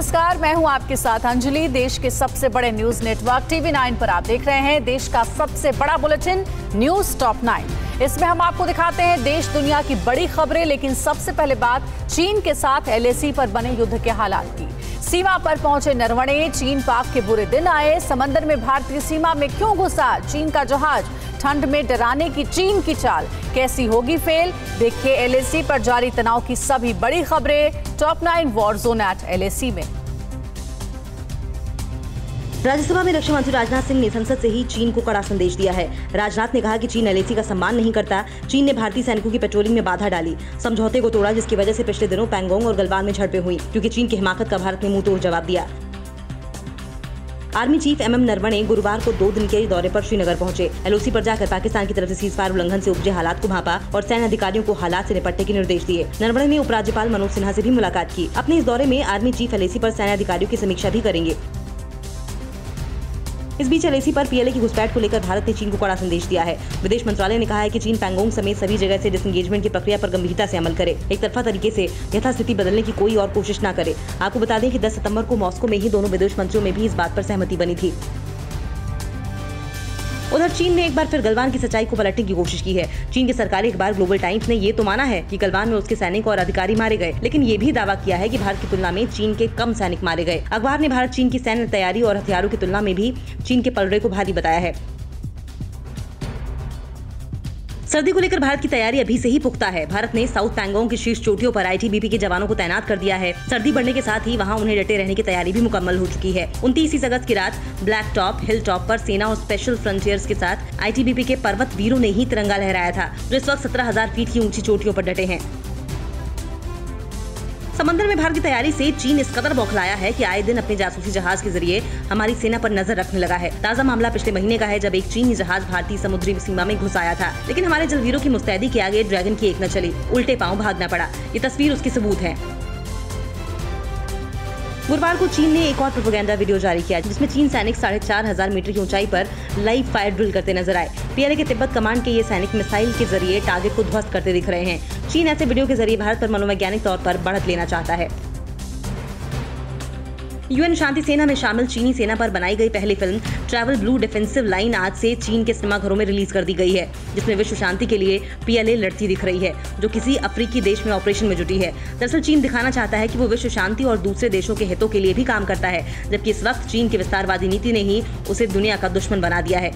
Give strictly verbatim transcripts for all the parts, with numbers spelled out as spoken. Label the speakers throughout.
Speaker 1: नमस्कार, मैं हूं आपके साथ अंजलि। देश के सबसे बड़े न्यूज नेटवर्क टीवी नाइन पर आप देख रहे हैं देश का सबसे बड़ा बुलेटिन न्यूज टॉप नाइन। इसमें हम आपको दिखाते हैं देश दुनिया की बड़ी खबरें, लेकिन सबसे पहले बात चीन के साथ एलएसी पर बने युद्ध के हालात की। सीमा पर पहुंचे नरवणे, चीन पाक के बुरे दिन आए। समंदर में भारतीय सीमा में क्यों घुसा चीन का जहाज? ठंड में डराने की चीन की चाल कैसी होगी फेल? देखिए एलएसी पर जारी तनाव की सभी बड़ी खबरें top nine war zone at LAC में।
Speaker 2: राज्यसभा में रक्षा मंत्री राजनाथ सिंह ने संसद से ही चीन को कड़ा संदेश दिया है। राजनाथ ने कहा कि चीन एलएसी का सम्मान नहीं करता। चीन ने भारतीय सैनिकों की पेट्रोलिंग में बाधा डाली, समझौते को तोड़ा, जिसकी वजह से पिछले दिनों पैंगोंग और गलवान में झड़पें हुई, क्योंकि चीन की हिमाकत का भारत ने मुंह तोड़ जवाब दिया। Army chief M M Naravane गुरुवार को दो दिन के दौरे पर श्रीनगर पहुंचे। एलओसी पर जाकर पाकिस्तान की तरफ से सीजफायर उल्लंघन से उपजे हालात को भांपा और सैन्य अधिकारियों को हालात से निपटने के निर्देश दिए। नरवणे ने उपराज्यपाल मनोज सिन्हा से भी मुलाकात की। अपने इस दौरे में आर्मी चीफ एलएसी पर सैन्य अधिकारियों की समीक्षा भी करेंगे। इस बीच एलएसी पर पीएलए की घुसपैठ को लेकर भारत ने चीन को कड़ा संदेश दिया है। विदेश मंत्रालय ने कहा है कि चीन पैंगोंग समेत सभी जगह से डिसएंगेजमेंट की प्रक्रिया पर गंभीरता से अमल करे, एक तरफा तरीके से यथास्थिति बदलने की कोई और कोशिश न करे। आपको बता दें कि दस सितंबर को मॉस्को में ही दोनों विदेश मंत्रियों में भी इस बात पर सहमति बनी थी। उधर चीन ने एक बार फिर गलवान की सच्चाई को पलटने की कोशिश की है। चीन के सरकारी अखबार ग्लोबल टाइम्स ने ये तो माना है कि गलवान में उसके सैनिक और अधिकारी मारे गए, लेकिन ये भी दावा किया है कि भारत की तुलना में चीन के कम सैनिक मारे गए। अखबार ने भारत चीन की सैन्य तैयारी और हथियारों की तुलना में भी चीन के पलड़े को भारी बताया है। सर्दी को लेकर भारत की तैयारी अभी से ही पुख्ता है। भारत ने साउथ पैंगोंग की शीर्ष चोटियों पर आईटीबीपी के जवानों को तैनात कर दिया है। सर्दी बढ़ने के साथ ही वहां उन्हें डटे रहने की तैयारी भी मुकम्मल हो चुकी है। उनतीस अगस्त की रात ब्लैक टॉप हिल टॉप पर सेना और स्पेशल फ्रंटियर्स के साथ आईटीबीपी के पर्वत वीरों ने ही तिरंगा लहराया था, जो इस वक्त सत्रह हजार फीट की ऊंची चोटियों पर डटे हैं। समंदर में भारत की तैयारी से चीन इस कदर बौखलाया है कि आए दिन अपने जासूसी जहाज के जरिए हमारी सेना पर नजर रखने लगा है। ताजा मामला पिछले महीने का है, जब एक चीनी जहाज भारतीय समुद्री सीमा में घुस आया था, लेकिन हमारे जलवीरों की मुस्तैदी के आगे ड्रैगन की एक न चली, उल्टे पांव भागना पड़ा। ये तस्वीर उसकी सबूत है। गुरुवार को चीन ने एक और प्रोपेगेंडा वीडियो जारी किया, जिसमें चीन सैनिक साढ़े चार हजार मीटर की ऊंचाई पर लाइव फायर ड्रिल करते नजर आए। पीएलए के तिब्बत कमांड के ये सैनिक मिसाइल के जरिए टारगेट को ध्वस्त करते दिख रहे हैं। चीन ऐसे वीडियो के जरिए भारत पर मनोवैज्ञानिक तौर पर बढ़त लेना चाहता है। यूएन शांति सेना में शामिल चीनी सेना पर बनाई गई पहली film travel blue defensive line आज से चीन के सिनेमाघरों में रिलीज कर दी गई है, जिसमें विश्व शांति के लिए पीएलए लड़ती दिख रही है, जो किसी अफ्रीकी देश में ऑपरेशन में जुटी है। दरअसल चीन दिखाना चाहता है कि वो विश्व शांति और दूसरे देशों के हितों के लिए भी काम करता है, जबकि इस वक्त चीन की विस्तारवादी नीति ने ही उसे दुनिया का दुश्मन बना दिया है।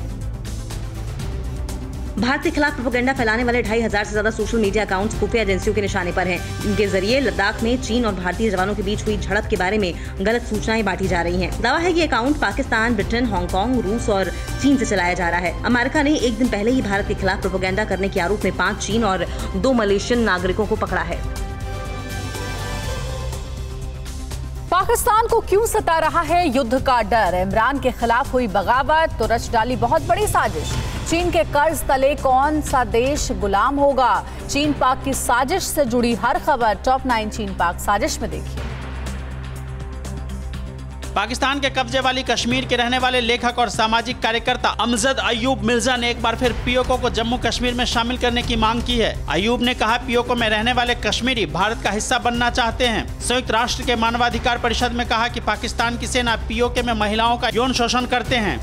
Speaker 2: भारत के खिलाफ प्रोपेगेंडा फैलाने वाले ढाई हजार से ज्यादा सोशल मीडिया अकाउंट्स खुफिया एजेंसियों के निशाने पर हैं, जिनके जरिए लद्दाख में चीन और भारतीय जवानों के बीच हुई झड़प के बारे में गलत सूचनाएं बांटी जा रही हैं। दावा है कि अकाउंट पाकिस्तान, ब्रिटेन, हांगकांग, रूस और चीन से चलाया जा रहा है। अमेरिका ने एक दिन पहले ही भारत के खिलाफ प्रोपेगेंडा करने के आरोप में पांच चीन और दो मलेशियन नागरिकों को पकड़ा है।
Speaker 1: पाकिस्तान को क्यों सता रहा है युद्ध का डर? इमरान के खिलाफ हुई बगावत तो रच डाली बहुत बड़ी साजिश। चीन के कर्ज तले कौन सा देश गुलाम होगा? चीन पाक की साजिश से जुड़ी हर खबर टॉप नाइन चीन पाक साजिश में देखिए।
Speaker 3: पाकिस्तान के कब्जे वाली कश्मीर के रहने वाले लेखक और सामाजिक कार्यकर्ता अमजद अयूब मिर्जा ने एक बार फिर पीओके को जम्मू कश्मीर में शामिल करने की मांग की है। अयूब ने कहा, पीओके में रहने वाले कश्मीरी भारत का हिस्सा बनना चाहते हैं। संयुक्त राष्ट्र के मानवाधिकार परिषद में कहा कि पाकिस्तान की सेना पीओके में महिलाओं का यौन शोषण करते हैं।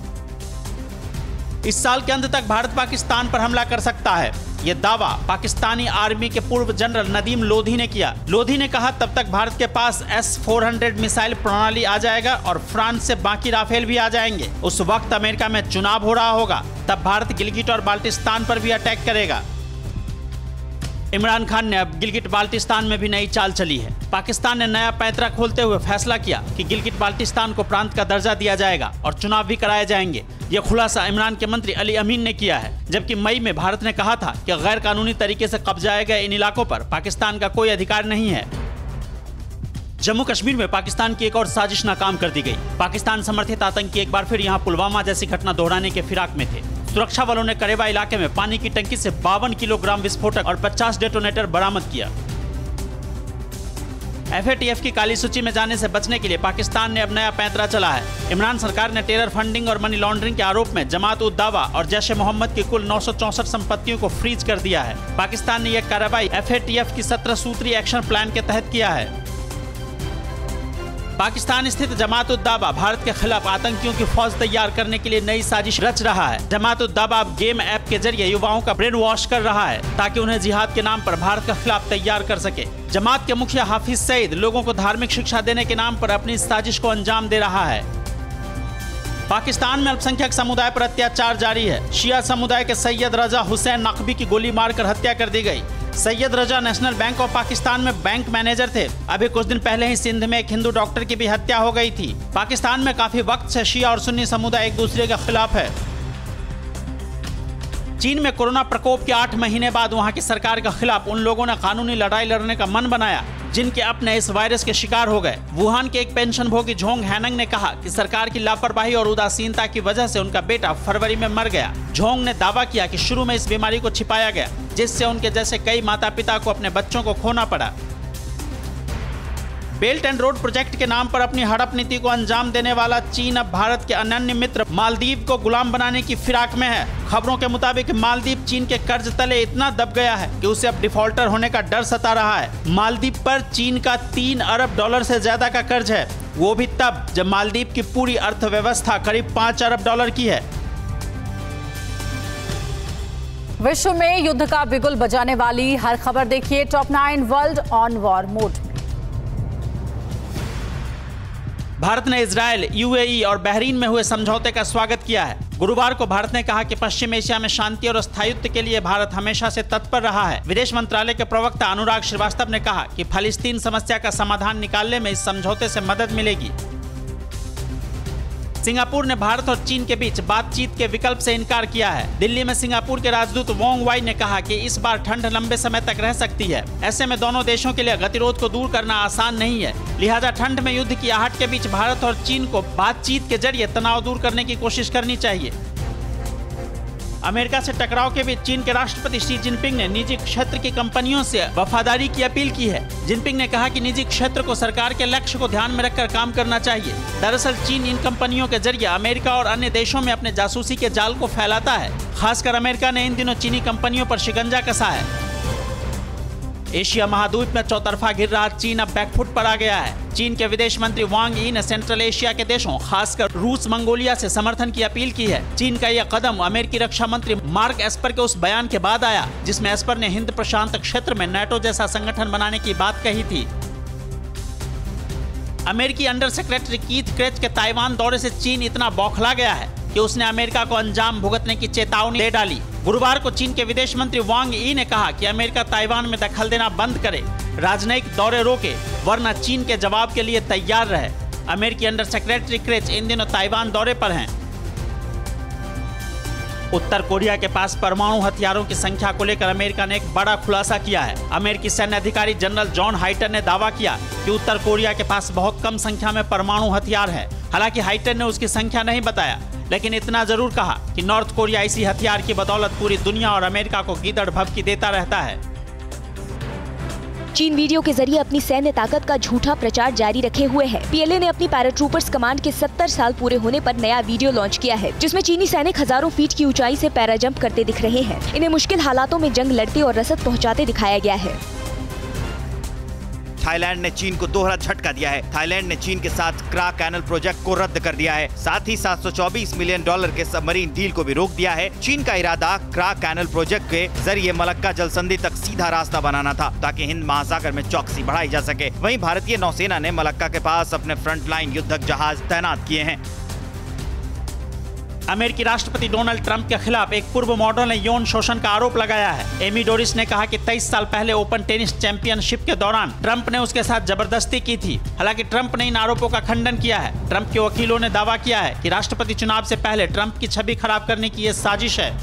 Speaker 3: इस साल के अंत तक भारत पाकिस्तान पर हमला कर सकता है, ये दावा पाकिस्तानी आर्मी के पूर्व जनरल नदीम लोधी ने किया। लोधी ने कहा, तब तक भारत के पास एस फोर हंड्रेड मिसाइल प्रणाली आ जाएगा और फ्रांस से बाकी राफेल भी आ जाएंगे। उस वक्त अमेरिका में चुनाव हो रहा होगा, तब भारत गिलगिट और बाल्टिस्तान पर भी अटैक करेगा। इमरान खान ने अब गिलगिट बाल्टिस्तान में भी नई चाल चली है। पाकिस्तान ने नया पैंतरा खोलते हुए फैसला किया कि गिलगिट बाल्टिस्तान को प्रांत का दर्जा दिया जाएगा और चुनाव भी कराए जाएंगे। यह खुलासा इमरान के मंत्री अली अमीन ने किया है, जबकि मई में भारत ने कहा था कि गैर कानूनी तरीके से कब्जाए गए इन इलाकों पर पाकिस्तान का कोई अधिकार नहीं है। जम्मू कश्मीर में पाकिस्तान की एक और साजिश नाकाम कर दी गई। पाकिस्तान समर्थित आतंकी एक बार फिर यहां पुलवामा जैसी घटना दोहराने के फिराक में थे। सुरक्षा बलों ने करेबा इलाके में पानी की टंकी से बावन किलोग्राम विस्फोटक और पचास डेटोनेटर बरामद किया। एफएटीएफ की काली सूची में जाने से बचने के लिए पाकिस्तान ने अब नया पैंतरा चला है। इमरान सरकार ने टेरर फंडिंग और मनी लॉन्ड्रिंग के आरोप में जमात उद दावा और जैश ए मोहम्मद की कुल नौ सौ चौसठ संपत्तियों को फ्रीज कर दिया है। पाकिस्तान ने यह कार्रवाई एफएटीएफ की सत्रह सूत्री एक्शन प्लान के तहत किया है। पाकिस्तान स्थित जमात उद दावा भारत के खिलाफ आतंकियों की फौज तैयार करने के लिए नई साजिश रच रहा है। जमात उद दावा अब गेम ऐप के जरिए युवाओं का ब्रेन वॉश कर रहा है ताकि उन्हें जिहाद के नाम पर भारत के खिलाफ तैयार कर सके। जमात के मुखिया हाफिज सईद लोगों को धार्मिक शिक्षा देने के नाम पर अपनी साजिश को अंजाम दे रहा है। पाकिस्तान में अल्पसंख्यक समुदाय पर अत्याचार जारी है। शिया समुदाय के सैयद रजा हुसैन नकवी की गोली मारकर हत्या कर दी गई। Syed Raza national bank of Pakistan में बैंक मैनेजर थे। अभी कुछ दिन पहले ही सिंध में एक हिंदू डॉक्टर की भी हत्या हो गई थी। पाकिस्तान में काफी वक्त से शिया और सुन्नी समुदाय एक दूसरे के खिलाफ है। चीन में कोरोना प्रकोप के आठ महीने बाद वहां की सरकार के खिलाफ उन लोगों ने कानूनी लड़ाई लड़ने का मन बनाया जिनके अपने इस वायरस के शिकार हो गए। वुहान के एक पेंशनभोगी झोंग हैनंग ने कहा कि सरकार की लापरवाही और उदासीनता की वजह से उनका बेटा फरवरी में मर गया। झोंग ने दावा किया कि शुरू में इस बीमारी को छिपाया गया, जिससे उनके जैसे कई माता पिता को अपने बच्चों को खोना पड़ा। बेल्ट एंड रोड प्रोजेक्ट के नाम पर अपनी हड़प नीति को अंजाम देने वाला चीन अब भारत के अनन्य मित्र मालदीव को गुलाम बनाने की फिराक में है। खबरों के मुताबिक मालदीव चीन के कर्ज तले इतना दब गया है कि उसे अब डिफॉल्टर होने का डर सता रहा है। मालदीव पर चीन का तीन अरब डॉलर से ज्यादा का कर्ज है, वो भी तब जब मालदीव की पूरी अर्थव्यवस्था करीब पांच अरब डॉलर की है।
Speaker 1: विश्व में युद्ध का बिगुल बजाने वाली हर खबर देखिए top nine world on war mode.
Speaker 3: Bharat ने इजरायल, यूएई और बहरीन में हुए समझौते का स्वागत किया है। गुरुवार को भारत ने कहा कि पश्चिम एशिया में शांति और स्थायित्व के लिए भारत हमेशा से तत्पर रहा है। विदेश मंत्रालय के प्रवक्ता अनुराग श्रीवास्तव ने कहा कि फलस्तीन समस्या का समाधान निकालने में इस समझौते से मदद मिलेगी। सिंगापुर ने भारत और चीन के बीच बातचीत के विकल्प से इनकार किया है। दिल्ली में सिंगापुर के राजदूत वोंग वाई ने कहा कि इस बार ठंड लंबे समय तक रह सकती है। ऐसे में दोनों देशों के लिए गतिरोध को दूर करना आसान नहीं है, लिहाजा ठंड में युद्ध की आहट के बीच भारत और चीन को बातचीत के जरिए तनाव दूर करने की कोशिश करनी चाहिए। अमेरिका से टकराव के बीच चीन के राष्ट्रपति शी जिनपिंग ने निजी क्षेत्र की कंपनियों से वफादारी की अपील की है। जिनपिंग ने कहा कि निजी क्षेत्र को सरकार के लक्ष्य को ध्यान में रखकर काम करना चाहिए। दरअसल चीन इन कंपनियों के जरिए अमेरिका और अन्य देशों में अपने जासूसी के जाल को फैलाता है। खासकर अमेरिका ने इन दिनों चीनी कंपनियों पर शिकंजा कसा है। एशिया महाद्वीप में चौतरफा घिर रहा चीन अब बैकफुट पर आ गया है। चीन के विदेश मंत्री वांग यी ने सेंट्रल एशिया के देशों खासकर रूस, मंगोलिया से समर्थन की अपील की है। चीन का यह कदम अमेरिकी रक्षा मंत्री मार्क एस्पर के उस बयान के बाद आया जिसमें एस्पर ने हिंद प्रशांत क्षेत्र में नाटो जैसा संगठन बनाने की बात कही थी। अमेरिकी अंडर सेक्रेटरी कीथ क्रेच के ताइवान दौरे से चीन इतना बौखला गया है कि उसने अमेरिका को अंजाम भुगतने की चेतावनी दे डाली। गुरुवार को चीन के विदेश मंत्री वांग यी ने कहा कि अमेरिका ताइवान में दखल देना बंद करे, राजनयिक दौरे रोके, वरना चीन के जवाब के लिए तैयार रहे। अमेरिकी अंडर सेक्रेटरी क्रेच इन दिनों ताइवान दौरे पर हैं। उत्तर कोरिया के पास परमाणु हथियारों की संख्या को लेकर अमेरिका ने एक बड़ा खुलासा किया है। अमेरिकी सैन्य अधिकारी जनरल जॉन हाइटर ने दावा किया कि उत्तर कोरिया के पास बहुत कम संख्या में परमाणु हथियार है। हालांकि हाइटर ने उसकी संख्या नहीं बताया, लेकिन इतना जरूर कहा कि नॉर्थ कोरिया इसी हथियार की बदौलत पूरी दुनिया और अमेरिका को गीदड़ भभकी देता रहता है।
Speaker 4: चीन वीडियो के जरिए अपनी सैन्य ताकत का झूठा प्रचार जारी रखे हुए है। पीएलए ने अपनी पैराट्रूपर्स कमांड के सत्तर साल पूरे होने पर नया वीडियो लॉन्च किया है, जिसमें चीनी सैनिक हजारों फीट की ऊंचाई से पैरा जंप करते दिख रहे हैं। इन्हें मुश्किल हालातों में जंग लड़ते और रसद पहुंचाते दिखाया गया है।
Speaker 5: थाईलैंड ने चीन को दोहरा झटका दिया है। थाईलैंड ने चीन के साथ क्रा कैनल प्रोजेक्ट को रद्द कर दिया है। साथ ही सात सौ चौबीस मिलियन डॉलर के सबमरीन डील को भी रोक दिया है। चीन का इरादा क्रा कैनल प्रोजेक्ट के जरिए मलक्का जल संधि तक सीधा रास्ता बनाना था ताकि हिंद महासागर में चौकसी बढ़ाई जा सके। वहीं भारतीय नौसेना ने मलक्का के पास अपने फ्रंटलाइन युद्धक जहाज तैनात किए हैं।
Speaker 3: अमेरिकी राष्ट्रपति डोनाल्ड ट्रंप के खिलाफ एक पूर्व मॉडल ने यौन शोषण का आरोप लगाया है। एमी डोरिस ने कहा कि तेईस साल पहले ओपन टेनिस चैंपियनशिप के दौरान ट्रंप ने उसके साथ जबरदस्ती की थी। हालांकि ट्रंप ने इन आरोपों का खंडन किया है। ट्रंप के वकीलों ने दावा किया है कि राष्ट्रपति चुनाव से पहले ट्रंप की छवि खराब करने की यह साजिश है।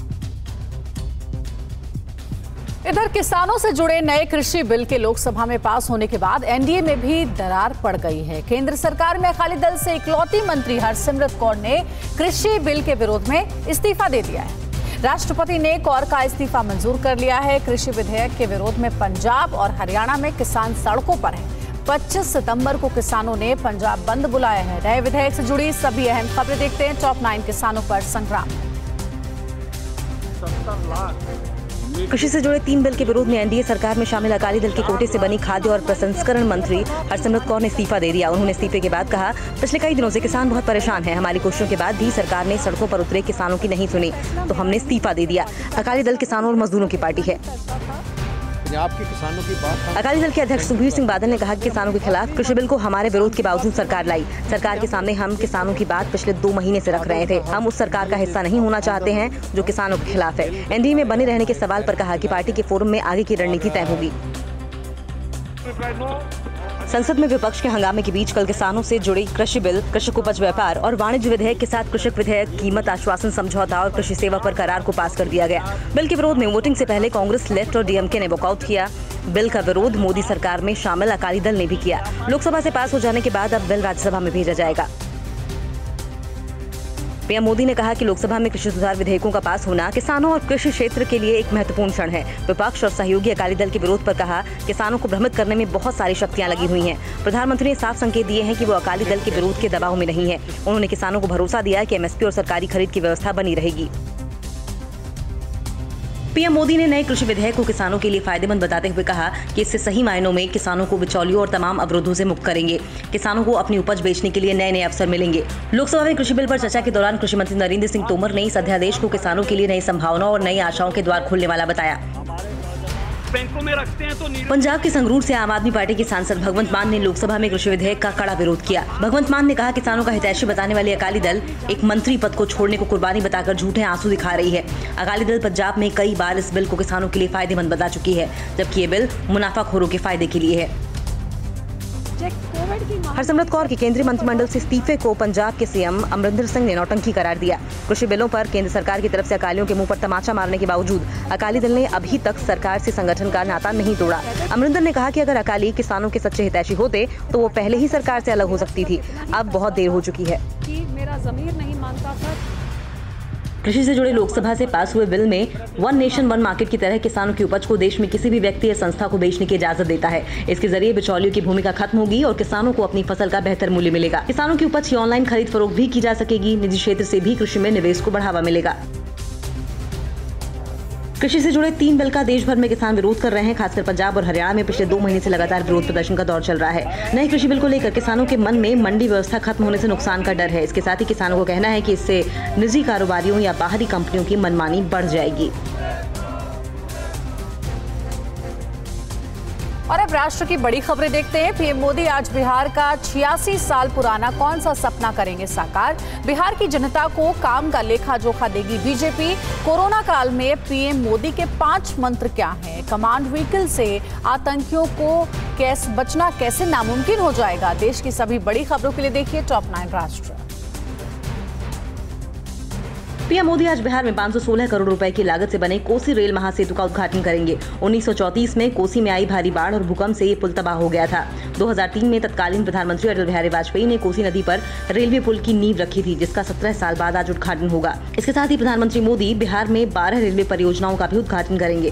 Speaker 1: इधर किसानों से जुड़े नए कृषि बिल के लोकसभा में पास होने के बाद एनडीए में भी दरार पड़ गई है। केंद्र सरकार में अकाली दल से इकलौती मंत्री हरसिमरत कौर ने कृषि बिल के विरोध में इस्तीफा दे दिया है। राष्ट्रपति ने कौर का इस्तीफा मंजूर कर लिया है। कृषि विधेयक के विरोध में पंजाब और हरियाणा में किसान सड़कों पर हैं। पच्चीस सितंबर को किसानों ने पंजाब बंद बुलाया है। नए विधेयक से जुड़ी सभी अहम खबरें देखते हैं। टॉप नाइन किसानों पर संग्राम।
Speaker 6: सत्तर लाख
Speaker 2: कृषि से जुड़े तीन बिल के विरोध में एनडीए सरकार में शामिल अकाली दल के कोटे से बनी खाद्य और प्रसंस्करण मंत्री हरसिमरत कौर ने इस्तीफा दे दिया। उन्होंने इस्तीफे के बाद कहा, पिछले कई दिनों से किसान बहुत परेशान हैं। हमारी कोशिशों के बाद भी सरकार ने सड़कों पर उतरे किसानों की नहीं सुनी, तो हमने इस्तीफा दे दिया। अकाली दल किसानों और मजदूरों की पार्टी है।
Speaker 6: पंजाब के किसानों की बात।
Speaker 2: अकाली दल के अध्यक्ष सुखबीर सिंह बादल ने कहा कि किसानों के खिलाफ कृषि बिल को हमारे विरोध के बावजूद सरकार लाई। सरकार के सामने हम किसानों की बात पिछले दो महीने से रख रहे थे। हम उस सरकार का हिस्सा नहीं होना चाहते हैं जो किसानों के खिलाफ है। एनडीए में बने रहने के सवाल पर कहा कि पार्टी के फोरम में आगे की रणनीति तय होगी। संसद में विपक्ष के हंगामे के बीच कल किसानों से जुड़े कृषि बिल, कृषक उपज व्यापार और वाणिज्य विधेयक के साथ कृषक विधेयक, कीमत आश्वासन समझौता और कृषि सेवा पर करार को पास कर दिया गया। बिल के विरोध में वोटिंग से पहले कांग्रेस, लेफ्ट और डीएमके ने वॉकआउट किया। बिल का विरोध मोदी सरकार में शामिल अकाली दल ने भी किया। लोकसभा से पास हो जाने के बाद अब बिल राज्यसभा में भेजा जाएगा। पीएम मोदी ने कहा कि लोकसभा में कृषि सुधार विधेयकों का पास होना किसानों और कृषि क्षेत्र के लिए एक महत्वपूर्ण क्षण है। विपक्ष और सहयोगी अकाली दल के विरोध पर कहा, किसानों को भ्रमित करने में बहुत सारी शक्तियां लगी हुई हैं। प्रधानमंत्री ने साफ संकेत दिए हैं कि वो अकाली दल के विरोध के दबाव में नहीं है। उन्होंने किसानों को भरोसा दिया कि एमएसपी और सरकारी खरीद की व्यवस्था बनी रहेगी। पीएम मोदी ने नए कृषि विधेयक को किसानों के लिए फायदेमंद बताते हुए कहा कि इससे सही मायनों में किसानों को बिचौलियों और तमाम अवरोधों से मुक्त करेंगे। किसानों को अपनी उपज बेचने के लिए नए नए अवसर मिलेंगे। लोकसभा में कृषि बिल पर चर्चा के दौरान कृषि मंत्री नरेंद्र सिंह तोमर ने इस अध्यादेश को किसानों के लिए नई संभावनाओं और नई आशाओं के द्वार खोलने वाला बताया।
Speaker 7: बैंकों में रखते हैं तो
Speaker 2: पंजाब के संगरूर से आम आदमी पार्टी के सांसद भगवंत मान ने लोकसभा में कृषि विधेयक का कड़ा विरोध किया। भगवंत मान ने कहा, किसानों का हितैषी बताने वाली अकाली दल एक मंत्री पद को छोड़ने को कुर्बानी बताकर झूठे आंसू दिखा रही है। अकाली दल पंजाब में कई बार इस बिल को किसानों के लिए फायदेमंद बता चुकी है, जबकि ये बिल मुनाफाखोरों के फायदे के लिए है। हरसिमरत कौर के केंद्रीय मंत्रिमंडल से इस्तीफे को पंजाब के सीएम अमरिंदर सिंह ने नौटंकी करार दिया। कृषि बिलों पर केंद्र सरकार की तरफ से अकालियों के मुंह पर तमाचा मारने के बावजूद अकाली दल ने अभी तक सरकार से संगठन का नाता नहीं तोड़ा। अमरिंदर ने कहा कि अगर अकाली किसानों के सच्चे हितैषी होते तो वो पहले ही सरकार से अलग हो सकती थी। अब बहुत देर हो चुकी है।
Speaker 1: मेरा ज़मीर नहीं मानता था।
Speaker 2: कृषि से जुड़े लोकसभा से पास हुए बिल में वन नेशन वन मार्केट की तरह किसानों की उपज को देश में किसी भी व्यक्ति या संस्था को बेचने की इजाजत देता है। इसके जरिए बिचौलियों की भूमिका खत्म होगी और किसानों को अपनी फसल का बेहतर मूल्य मिलेगा। किसानों की उपज की ऑनलाइन खरीद फरोख्त भी की जा सकेगी। निजी क्षेत्र से भी कृषि में निवेश को बढ़ावा मिलेगा। कृषि से जुड़े तीन बिल का देश भर में किसान विरोध कर रहे हैं। खासकर पंजाब और हरियाणा में पिछले दो महीने से लगातार विरोध प्रदर्शन का दौर चल रहा है। नए कृषि बिल को लेकर किसानों के मन में मंडी व्यवस्था खत्म होने से नुकसान का डर है। इसके साथ ही किसानों को कहना है कि इससे निजी कारोबारियों या बाहरी कंपनियों की मनमानी बढ़ जाएगी।
Speaker 1: और अब राष्ट्र की बड़ी खबरें देखते हैं। पीएम मोदी आज बिहार का छियासी साल पुराना कौन सा सपना करेंगे साकार। बिहार की जनता को काम का लेखा जोखा देगी बीजेपी। कोरोना काल में पीएम मोदी के पांच मंत्र क्या हैं? कमांड व्हीकल से आतंकियों को कैसे बचना कैसे नामुमकिन हो जाएगा। देश की सभी बड़ी खबरों के लिए देखिए टॉप नाइन राष्ट्र।
Speaker 2: पीएम मोदी आज बिहार में पाँच सौ सोलह करोड़ रुपए की लागत से बने कोसी रेल महासेतु का उद्घाटन करेंगे। उन्नीस सौ चौंतीस में कोसी में आई भारी बाढ़ और भूकंप से ये पुल तबाह हो गया था। दो हज़ार तीन में तत्कालीन प्रधानमंत्री अटल बिहारी वाजपेयी ने कोसी नदी पर रेलवे पुल की नींव रखी थी, जिसका सत्रह साल बाद आज उद्घाटन होगा। इसके साथ ही प्रधानमंत्री मोदी बिहार में बारह रेलवे परियोजनाओं का भी उद्घाटन करेंगे।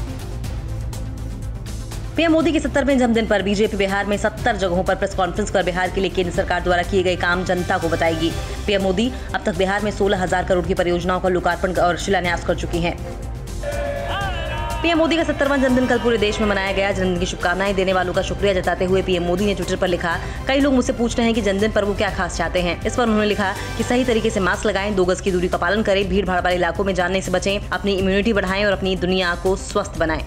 Speaker 2: पीएम मोदी के सत्तरवें जन्मदिन पर बीजेपी बिहार में सत्तर जगहों पर प्रेस कॉन्फ्रेंस कर बिहार के लिए केंद्र सरकार द्वारा किए गए काम जनता को बताएगी। पीएम मोदी अब तक बिहार में सोलह हजार करोड़ की परियोजनाओं का लोकार्पण और शिलान्यास कर चुकी हैं। पीएम मोदी का सत्तरवां जन्मदिन कल पूरे देश में मनाया गया। जन्मदिन की शुभकामनाएं देने वालों का शुक्रिया जताते हुए पीएम मोदी ने ट्विटर पर लिखा, कई लोग मुझसे पूछ रहे हैं कि जन्मदिन पर वो क्या खास चाहते हैं। इस पर उन्होंने लिखा कि सही तरीके से मास्क लगाएं, दो गज की दूरी का पालन करें, भीड़ भाड़ वाले इलाकों में जाने से बचें, अपनी इम्यूनिटी बढ़ाएं और अपनी दुनिया को स्वस्थ बनाएं।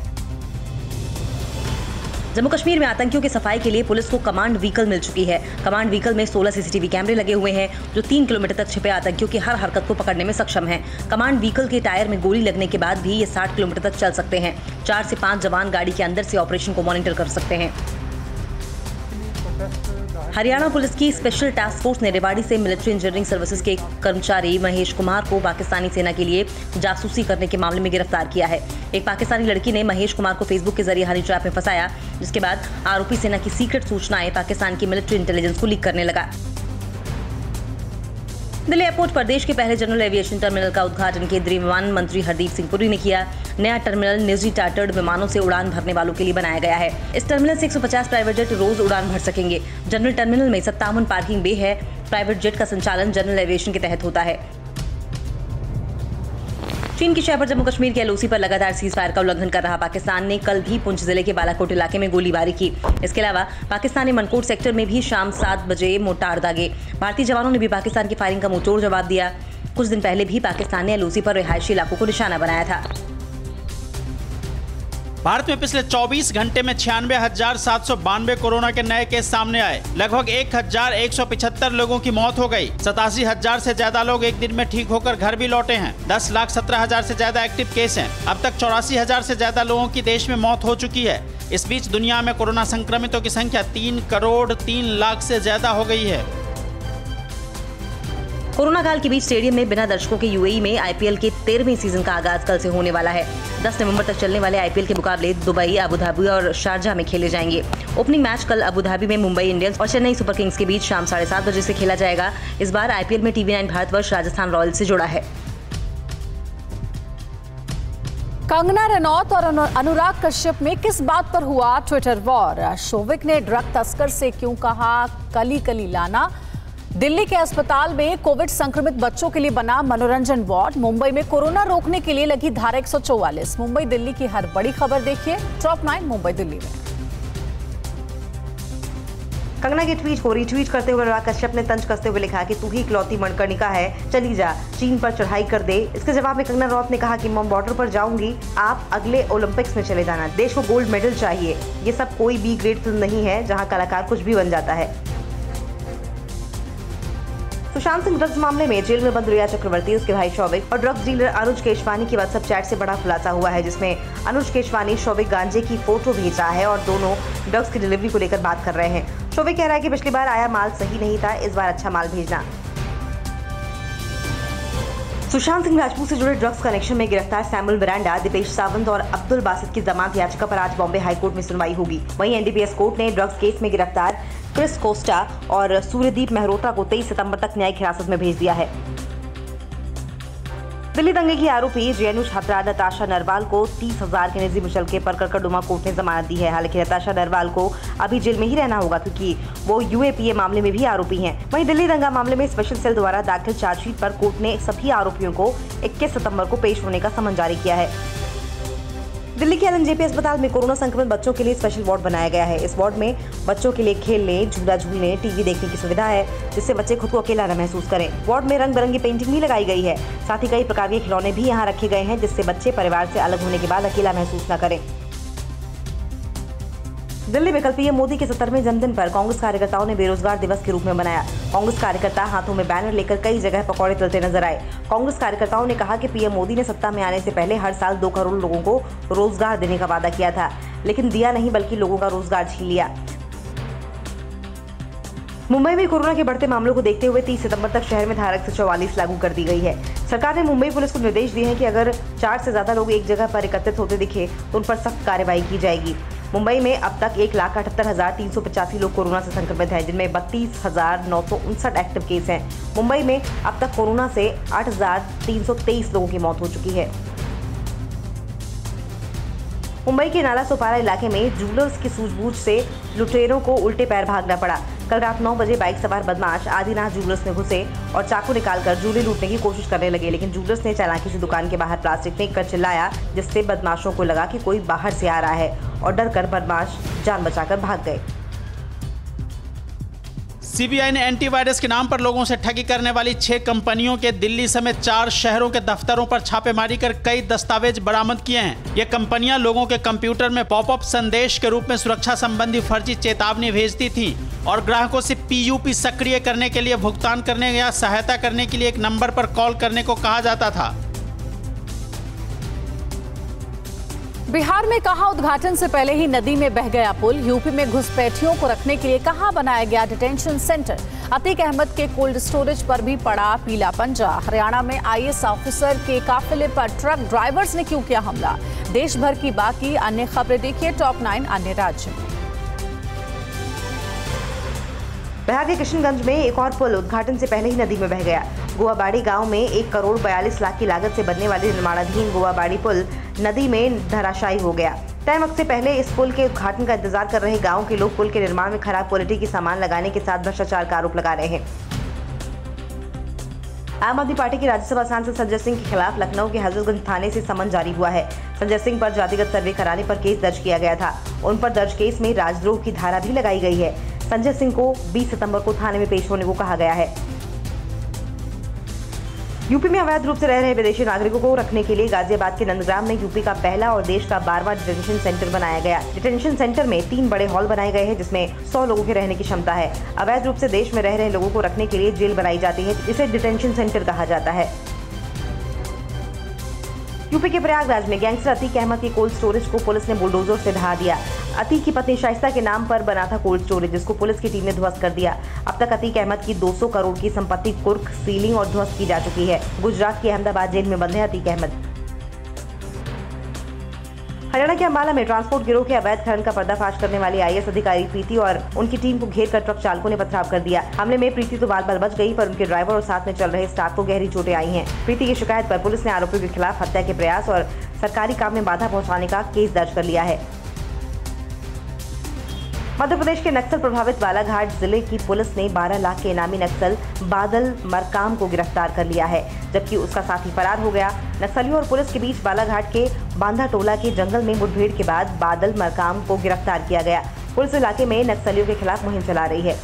Speaker 2: जम्मू कश्मीर में आतंकियों की सफाई के लिए पुलिस को कमांड व्हीकल मिल चुकी है। कमांड व्हीकल में सोलह सीसीटीवी कैमरे लगे हुए हैं जो तीन किलोमीटर तक छिपे आतंकियों की हर हरकत को पकड़ने में सक्षम हैं। कमांड व्हीकल के टायर में गोली लगने के बाद भी ये साठ किलोमीटर तक चल सकते हैं। चार से पाँच जवान गाड़ी के अंदर से ऑपरेशन को मॉनिटर कर सकते हैं। हरियाणा पुलिस की स्पेशल टास्क फोर्स ने रेवाड़ी से मिलिट्री इंजीनियरिंग सर्विसेज के कर्मचारी महेश कुमार को पाकिस्तानी सेना के लिए जासूसी करने के मामले में गिरफ्तार किया है। एक पाकिस्तानी लड़की ने महेश कुमार को फेसबुक के जरिए हनी ट्रैप में फंसाया, जिसके बाद आरोपी सेना की सीक्रेट सूचनाएं पाकिस्तान की मिलिट्री इंटेलिजेंस को लीक करने लगा। दिल्ली एयरपोर्ट पर देश के पहले जनरल एविएशन टर्मिनल का उद्घाटन केंद्रीय विमान मंत्री हरदीप सिंह पुरी ने किया। नया टर्मिनल निजी चार्टर्ड विमानों से उड़ान भरने वालों के लिए बनाया गया है। इस टर्मिनल से एक सौ पचास प्राइवेट जेट रोज उड़ान भर सकेंगे। जनरल टर्मिनल में सत्तावन पार्किंग बे है। प्राइवेट जेट का संचालन जनरल एविएशन के तहत होता है। चीन की शह पर जम्मू कश्मीर के एलओसी पर लगातार सीज फायर का उल्लंघन कर रहा पाकिस्तान ने कल भी पुंछ जिले के बालाकोट इलाके में गोलीबारी की। इसके अलावा पाकिस्तान ने मनकोट सेक्टर में भी शाम सात बजे मोर्टार दागे। भारतीय जवानों ने भी पाकिस्तान की फायरिंग का मुंहतोड़ जवाब दिया। कुछ दिन पहले भी पाकिस्तान ने एलओसी पर रिहायशी इलाकों को निशाना बनाया था।
Speaker 3: भारत में पिछले चौबीस घंटे में छियानवे हजार सात सौ बानवे कोरोना के नए केस सामने आए। लगभग एक हजार एक सौ पिछहत्तर लोगों की मौत हो गई। सतासी हजार से ज्यादा लोग एक दिन में ठीक होकर घर भी लौटे हैं। दस लाख सत्रह हजार से ज्यादा एक्टिव केस हैं। अब तक चौरासी हजार से ज्यादा लोगों की देश में मौत हो चुकी है। इस बीच दुनिया में कोरोना संक्रमितों की संख्या तीन करोड़ तीन लाख से ज्यादा हो गई है।
Speaker 2: कोरोना काल के बीच स्टेडियम में बिना दर्शकों के यूएई में आईपीएल के तेरहवें सीजन का आगाज कल से होने वाला है। दस नवंबर तक चलने वाले आईपीएल के मुकाबले दुबई, अबू धाबी और शारजाह में खेले जाएंगे। ओपनिंग मैच कल अबू धाबी में मुंबई इंडियंस और चेन्नई सुपर किंग्स के बीच शाम साढ़े सात बजे से खेला जाएगा। इस बार आईपीएल में TV nine Bharatvarsh Rajasthan royals से जुड़ा है।
Speaker 1: कंगना रनौत और अनुराग कश्यप में किस बात पर हुआ ट्विटर वॉर? शोविक ने ड्रग तस्कर से क्यों कहा कली कली लाना? दिल्ली के अस्पताल में कोविड संक्रमित बच्चों के लिए बना मनोरंजन वार्ड। मुंबई में कोरोना रोकने के लिए लगी धारा एक सौ चौवालीस। मुंबई दिल्ली की हर बड़ी खबर देखिए टॉप नाइन मुंबई दिल्ली में।
Speaker 2: कंगना के ट्वीट को रीट्वीट करते हुए अनुराग कश्यप ने तंज कसते हुए लिखा कि तू ही इकलौती मणिकर्णिका है, चली जा, चीन पर चढ़ाई कर दे। इसके जवाब में कंगना रनौत ने कहा कि मैं बॉर्डर पर जाऊंगी, आप अगले ओलंपिक्स में चले जाना, देश को गोल्ड मेडल चाहिए। ये सब कोई बी ग्रेड फिल्म नहीं है जहाँ कलाकार कुछ भी बन जाता है। सुशांत सिंह ड्रग्स मामले में जेल में बंद रिया चक्रवर्ती, उसके भाई शौविक और ड्रग्स डीलर अनुज केशवानी की व्हाट्सएप चैट से बड़ा खुलासा हुआ है, जिसमें अनुज केशवानी शौविक गांजे की फोटो भेजा है और दोनों ड्रग्स की डिलीवरी को लेकर बात कर रहे हैं। शौविक कह रहा है कि पिछली बार आया माल सही नहीं था, इस बार अच्छा माल भेजना। सुशांत सिंह राजपूत से जुड़े ड्रग्स कनेक्शन में गिरफ्तार सैमुअल मिरांडा, दीपेश सावंत और अब्दुल बासित की जमानत याचिका पर आज बॉम्बे हाईकोर्ट में सुनवाई होगी। वहीं एनडीपीएस कोर्ट ने ड्रग्स केस में गिरफ्तार क्रिस कोस्टा और सूर्यदीप मेहरोत्रा को तेईस सितंबर तक न्यायिक हिरासत में भेज दिया है। दिल्ली दंगे की आरोपी जेएनयू छात्रा नताशा नरवाल को तीस हजार के निजी मुचलके पर कड़कड़डुमा कोर्ट ने जमानत दी है। हालांकि नताशा नरवाल को अभी जेल में ही रहना होगा क्योंकि वो यूएपीए मामले में भी आरोपी हैं। वहीं दिल्ली दंगा मामले में स्पेशल सेल द्वारा दाखिल चार्जशीट पर कोर्ट ने सभी आरोपियों को इक्कीस सितंबर को पेश होने का समन जारी किया है। दिल्ली के एलएनजेपी अस्पताल में कोरोना संक्रमित बच्चों के लिए स्पेशल वार्ड बनाया गया है। इस वार्ड में बच्चों के लिए खेलने, झूला झूलने, टीवी देखने की सुविधा है, जिससे बच्चे खुद को अकेला न महसूस करें। वार्ड में रंग बिरंगी पेंटिंग भी लगाई गई है। साथ ही कई प्रकार के खिलौने भी यहाँ रखे गए हैं, जिससे बच्चे परिवार से अलग होने के बाद अकेला महसूस न करें। दिल्ली में कल पीएम मोदी के सत्तरवें जन्मदिन पर कांग्रेस कार्यकर्ताओं ने बेरोजगार दिवस के रूप में मनाया। कांग्रेस कार्यकर्ता हाथों में बैनर लेकर कई जगह पकौड़े तलते नजर आए। कांग्रेस कार्यकर्ताओं ने कहा कि पीएम मोदी ने सत्ता में आने से पहले हर साल दो करोड़ लोगों को रोजगार देने का वादा किया था, लेकिन दिया नहीं बल्कि लोगों का रोजगार छीन लिया। मुंबई में कोरोना के बढ़ते मामलों को देखते हुए तीस सितंबर तक शहर में धारा एक सौ चौवालीस लागू कर दी गई है। सरकार ने मुंबई पुलिस को निर्देश दिए हैं कि अगर चार से ज्यादा लोग एक जगह पर एकत्रित होते दिखे तो उन पर सख्त कार्रवाई की जाएगी। मुंबई में अब तक एक लाख अठहत्तर हजार तीन सौ पचासी लोग कोरोना से संक्रमित हैं, जिनमें बत्तीस हजार नौ सौ उनसठ एक्टिव केस हैं। मुंबई में अब तक कोरोना से आठ हजार तीन सौ तेईस लोगों की मौत हो चुकी है। मुंबई के नाला सोपारा इलाके में जूलर्स की सूझबूझ से लुटेरों को उल्टे पैर भागना पड़ा। कल रात नौ बजे बाइक सवार बदमाश आदिनाथ जूलर्स में घुसे और चाकू निकालकर जूले लूटने की कोशिश करने लगे, लेकिन जूलर्स ने चालाकी से दुकान के बाहर प्लास्टिक फेंक कर चिल्लाया, जिससे बदमाशों को लगा कि कोई बाहर से आ रहा है और डर कर बदमाश जान बचाकर भाग गए।
Speaker 3: सीबीआई ने एंटीवायरस के नाम पर लोगों से ठगी करने वाली छह कंपनियों के दिल्ली समेत चार शहरों के दफ्तरों पर छापेमारी कर कई दस्तावेज बरामद किए हैं। ये कंपनियां लोगों के कंप्यूटर में पॉपअप संदेश के रूप में सुरक्षा संबंधी फर्जी चेतावनी भेजती थीं और ग्राहकों से पीयूपी सक्रिय करने के लिए भुगतान करने या सहायता करने के लिए एक नंबर पर कॉल करने को कहा जाता था।
Speaker 1: बिहार में कहां उद्घाटन से पहले ही नदी में बह गया पुल। यूपी में घुसपैठियों को रखने के लिए कहां बनाया गया डिटेंशन सेंटर। अतीक अहमद के कोल्ड स्टोरेज पर भी पड़ा पीला पंजा। हरियाणा में आईएएस ऑफिसर के काफिले पर ट्रक ड्राइवर्स ने क्यों किया हमला। देश भर की बाकी अन्य खबरें देखिए टॉप नाइन अन्य राज्य में।
Speaker 2: बिहार के किशनगंज में एक और पुल उद्घाटन से पहले ही नदी में बह गया। गोवाबाड़ी गांव में एक करोड़ बयालीस लाख की लागत से बनने वाली निर्माणाधीन गोवाबाड़ी पुल नदी में धराशायी हो गया। तय वक्त से पहले इस पुल के उद्घाटन का इंतजार कर रहे गांव के लोग पुल के निर्माण में खराब क्वालिटी की सामान लगाने के साथ भ्रष्टाचार का आरोप लगा रहे हैं। आम आदमी पार्टी के राज्यसभा सांसद संजय सिंह के खिलाफ लखनऊ के हजरतगंज थाने से समन जारी हुआ है। संजय सिंह पर जातिगत सर्वे कराने पर केस दर्ज किया गया था। उन पर दर्ज केस में राजद्रोह की धारा भी लगाई गई है। संजय सिंह को बीस सितंबर को थाने में पेश होने को कहा गया है। यूपी में अवैध रूप से रह रहे विदेशी नागरिकों को रखने के लिए गाजियाबाद के नंदग्राम में यूपी का पहला और देश का बारहवां डिटेंशन सेंटर बनाया गया। डिटेंशन सेंटर में तीन बड़े हॉल बनाए गए हैं, जिसमें सौ लोगों के रहने की क्षमता है। अवैध रूप से देश में रह रहे लोगों को रखने के लिए जेल बनाई जाती है, इसे डिटेंशन सेंटर कहा जाता है। यूपी के प्रयागराज में गैंगस्टर अतीक अहमद की कोल्ड स्टोरेज को पुलिस ने बुलडोजर से ढहा दिया। अतीक की पत्नी शाइस्ता के नाम पर बना था कोल्ड स्टोरेज, जिसको पुलिस की टीम ने ध्वस्त कर दिया। अब तक अतीक अहमद की दो सौ करोड़ की संपत्ति कुर्क, सीलिंग और ध्वस्त की जा चुकी है। गुजरात की अहमदाबाद जेल में बंद है अतीक अहमद। हरियाणा के अंबाला में ट्रांसपोर्ट गिरोह के अवैध खनन का पर्दाफाश करने वाली आई ए एस अधिकारी प्रीति और उनकी टीम को घेर कर ट्रक चालकों ने पथराव कर दिया। हमले में प्रीति तो बाल बाल बच गई, पर उनके ड्राइवर और साथ में चल रहे स्टाफ को गहरी चोटें आई हैं। प्रीति की शिकायत पर पुलिस ने आरोपियों के खिलाफ हत्या के प्रयास और सरकारी काम में बाधा पहुंचाने का केस दर्ज कर लिया है। मध्य प्रदेश के नक्सल प्रभावित बालाघाट जिले की पुलिस ने बारह लाख के इनामी नक्सल बादल मरकाम को गिरफ्तार कर लिया है, जबकि उसका साथी फरार हो गया। नक्सलियों और पुलिस के बीच बालाघाट के बांधा टोला के जंगल में मुठभेड़ के बाद बादल मरकाम को गिरफ्तार किया गया। पुलिस इलाके में नक्सलियों के खिलाफ मुहिम चला रही है।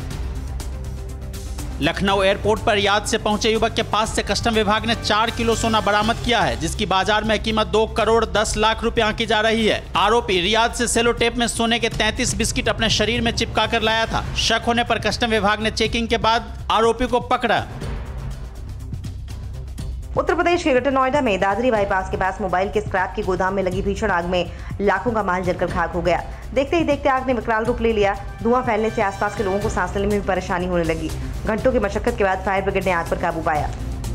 Speaker 3: लखनऊ एयरपोर्ट पर याद से पहुंचे युवक के पास से कस्टम विभाग ने चार किलो सोना बरामद किया है, जिसकी बाजार में कीमत दो करोड़ दस लाख रुपए आंकी जा रही है। आरोपी रियाद से सेलो टेप में सोने के तैंतीस बिस्किट अपने शरीर में चिपका कर लाया था। शक होने पर कस्टम विभाग ने चेकिंग के बाद आरोपी को पकड़ा।
Speaker 2: उत्तर प्रदेश के ग्रेटर नोएडा में दादरी बाईपास के पास मोबाइल के स्क्रैप के गोदाम में लगी भीषण आग में लाखों का माल जलकर खाक हो गया। देखते ही देखते आग ने विकराल रूप ले लिया। धुआं फैलने से आसपास के लोगों को सांस लेने में भी परेशानी होने लगी। घंटों की मशक्कत के बाद फायर ब्रिगेड ने आग पर काबू पाया।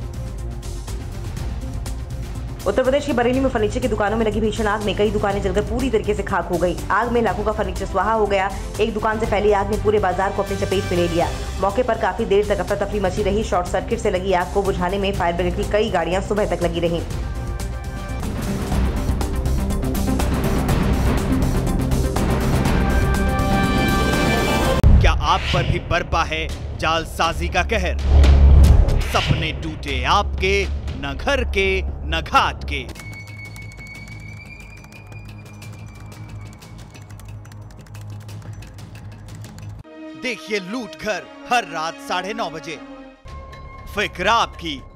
Speaker 2: उत्तर प्रदेश के बरेली में फर्नीचर की दुकानों में लगी भीषण आग में कई दुकानें जलकर पूरी तरीके से खाक हो गई। आग में लाखों का फर्नीचर स्वाहा हो गया। एक दुकान से फैली आग ने पूरे बाजार को अपनी चपेट में ले लिया। मौके पर काफी देर तक अफरा तफरी मची रही। शॉर्ट सर्किट से लगी आग को बुझाने में फायर ब्रिगेड की कई गाड़ियां सुबह तक लगी रहीं।
Speaker 5: क्या आप पर भी बरपा है जालसाजी का कहर? सपने टूटे आपके, न घर के न घाट के। देखिए लूट घर हर रात साढ़े नौ बजे। फिक्र आपकी,